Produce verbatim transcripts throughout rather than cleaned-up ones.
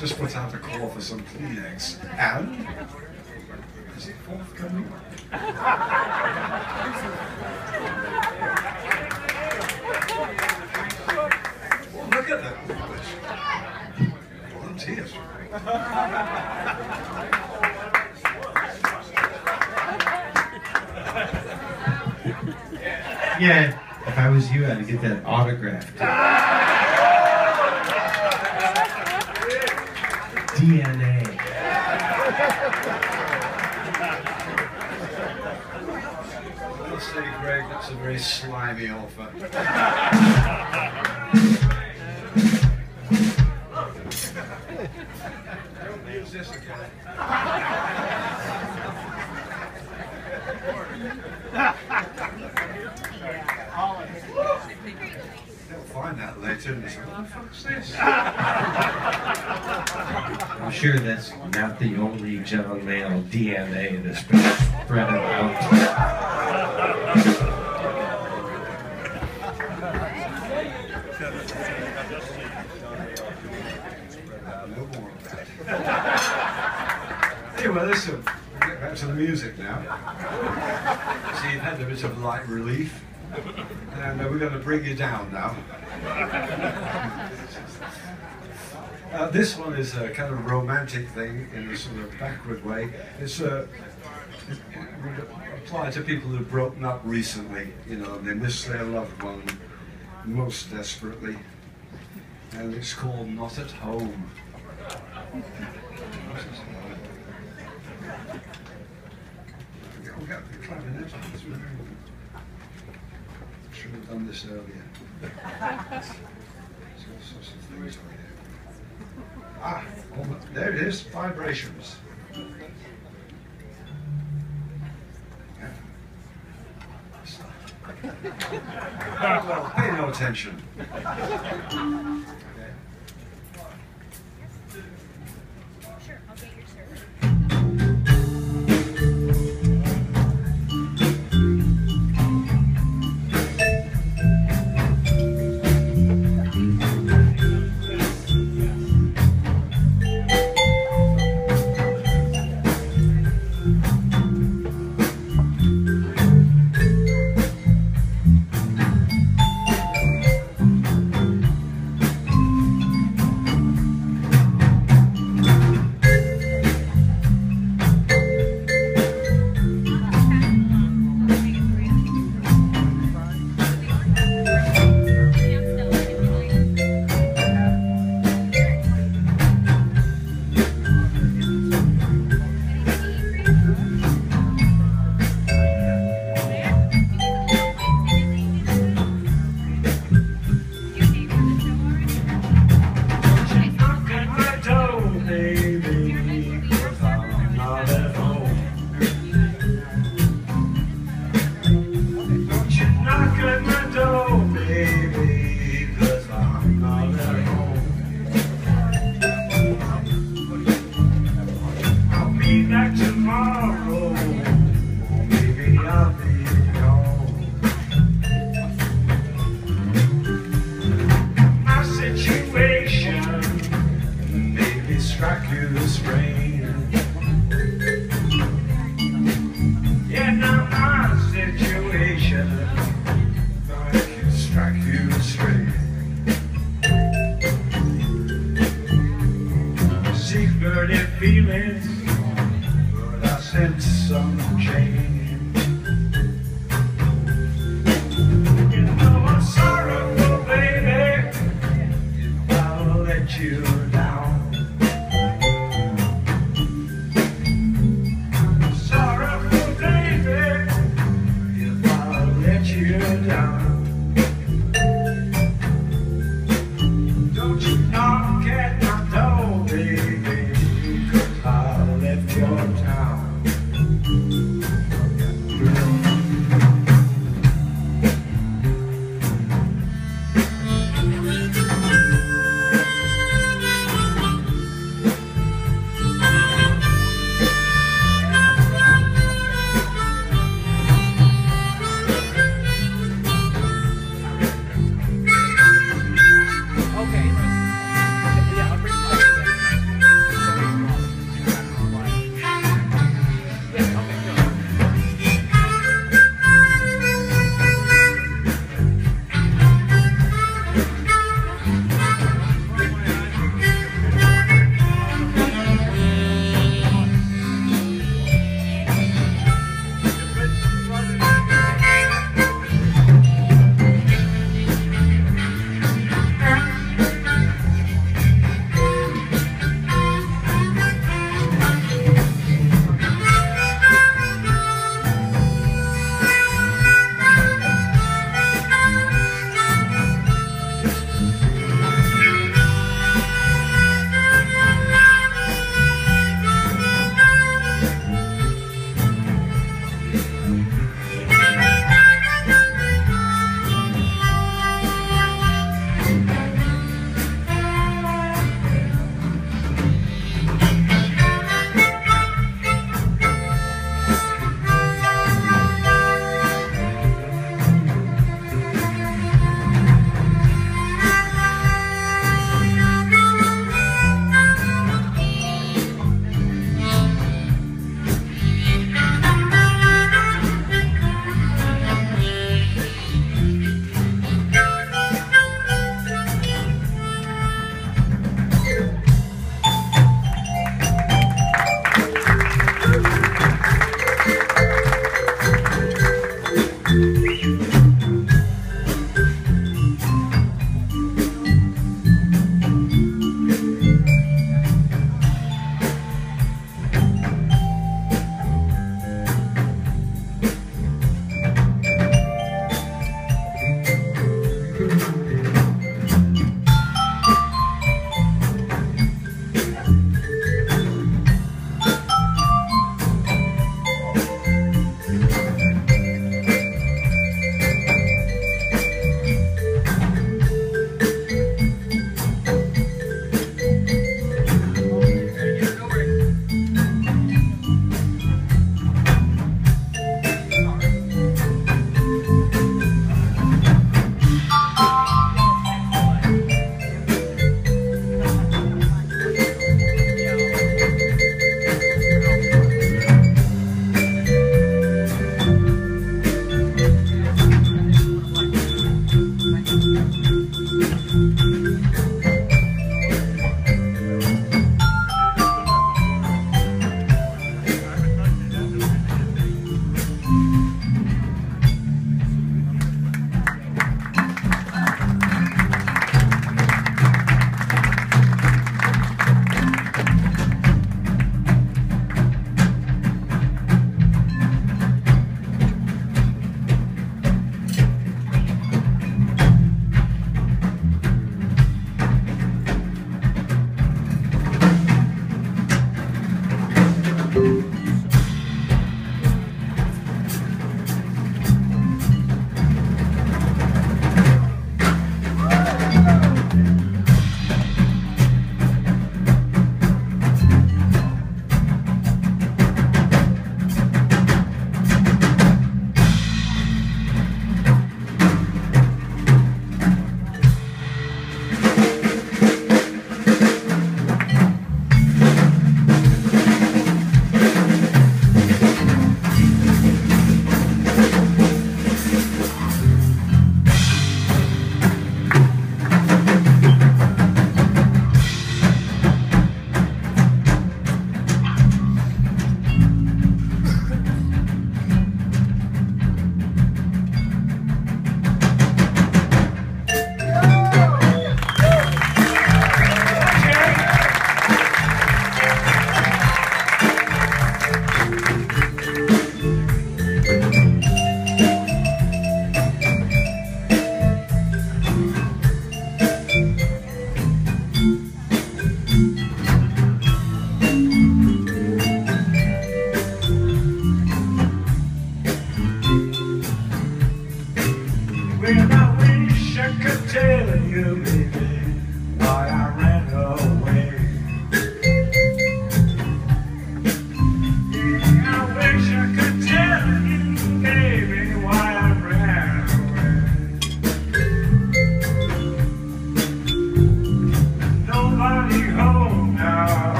just put out a call for some Kleenex. And is it forthcoming? Well, look at that. Volunteers. Yeah, if I was you, I'd get that autographed. D N A. I'll say, Greg, that's a very slimy offer. Don't use this again. They'll find that later and say, what the fuck's this? I'm sure that's not the only John Mayall D N A that's been spread out. Anyway, listen, we'll get back to the music now. So you've had a bit of light relief, and uh, we're going to bring you down now. Uh, this one is a kind of romantic thing in a sort of backward way. It's uh, it would apply to people who've broken up recently, you know, and they miss their loved one most desperately. And it's called Not at Home. We got the clarinet. Should have done this earlier. Ah, there it is, vibrations. Yeah. Well, pay no attention. Sure, I'll get your service. Feelings, but I sense some change. You know I'm sorrowful, baby, if I'll let you down. Sorrowful, baby, if I'll let you down. Don't you knock at my door, baby, I left your town.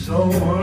so